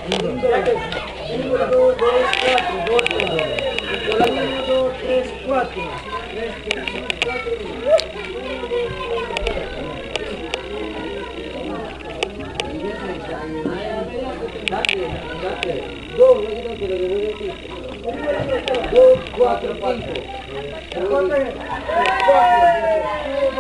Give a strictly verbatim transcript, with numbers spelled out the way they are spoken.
uno, dos, cuatro, dos, uno, dos, tres, cuatro. Dos, dos, cuatro, cinco. Cuatro,